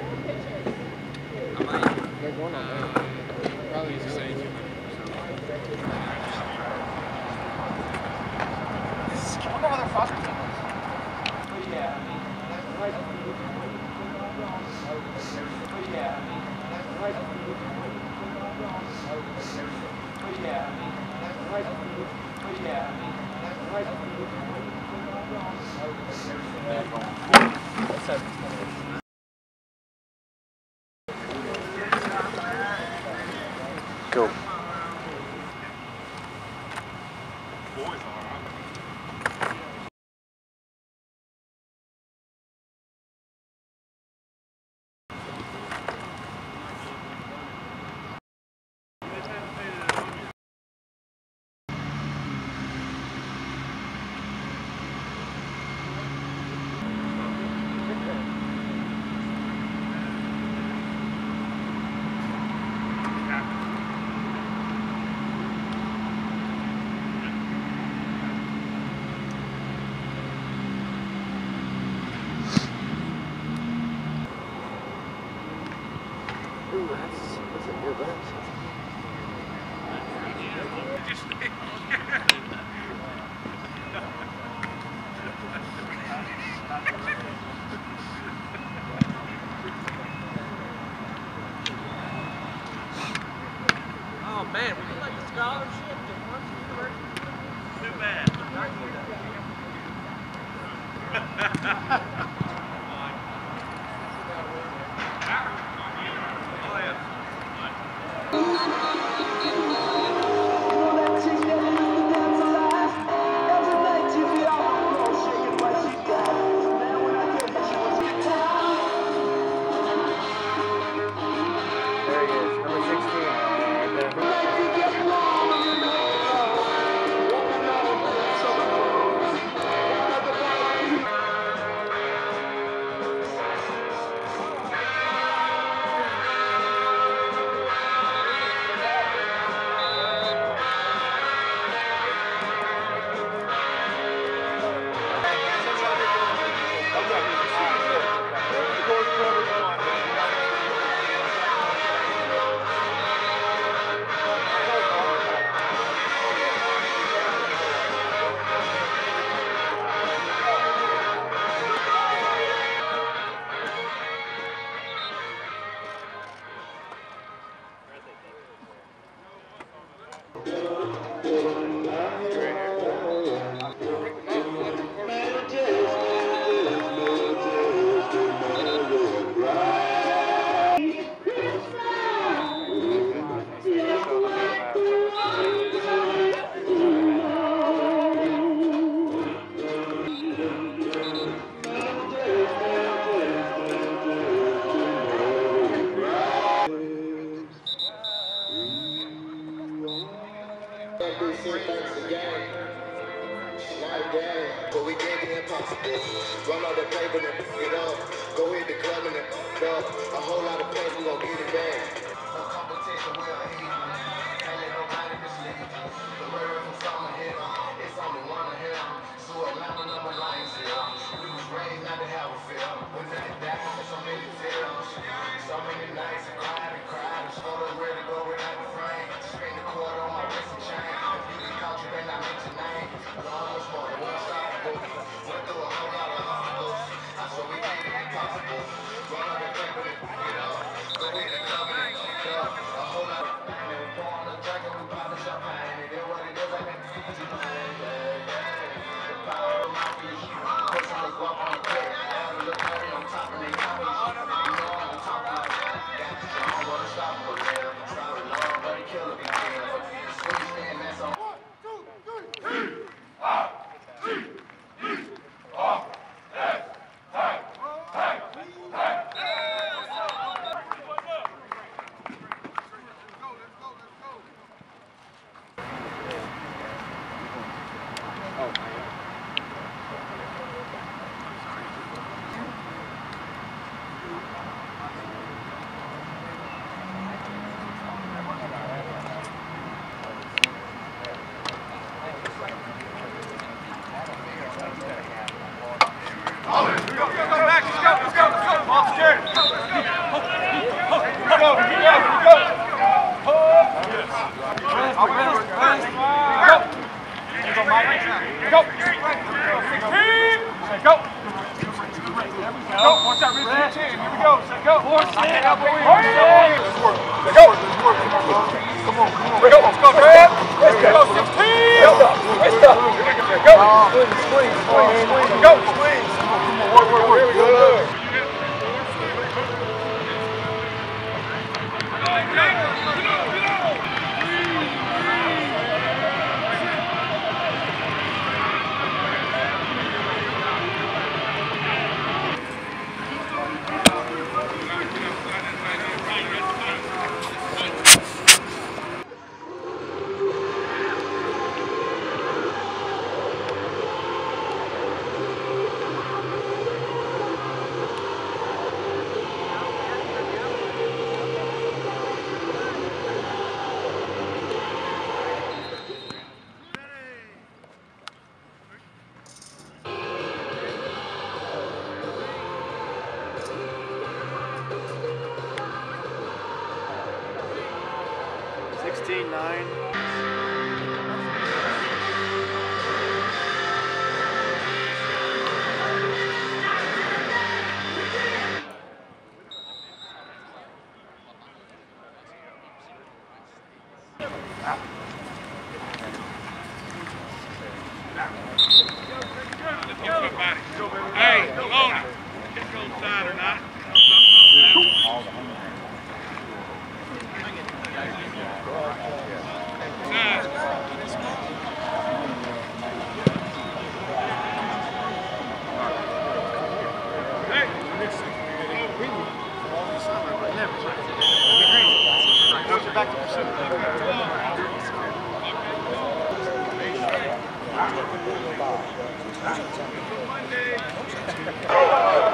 They're going on there. Probably the same. I wonder how their foster team was. Go. Ooh, that's a good one. Oh man, would you like a scholarship to Clemson University? Too bad. There he is, number 16. But we did the impossible. Run out the paper and pick it up. Go hit the club and then pick it up. A whole lot of paper, we gon' get it back. No competition, we are eating. Can't let nobody mislead you. The word from summer here, it's only one of him. So Atlanta number lines here. We was raised not to have a fear. When they back, so many tears. So many nights I cried and cried. And showed us where to go without the frame. Spin the cord on my wrist and chain. If you get caught, you better not mention name. Long was more than one stop. Went through a whole lot of obstacles. I saw we did the impossible. Run out the paper and pick it up. Go hit the club and pick it up. A whole lot of Go. Set, go. Go. Watch that wrist and chin. Here we go. Set, go. Elbow in. Let's work. Set, go. Come on. Let's go, Brad. Let's go. 16. Wrist up. Go. Swing. Go. Swing. Come on. Work. Here we go. Hey, come on. Get go side or not. Back to pursuit.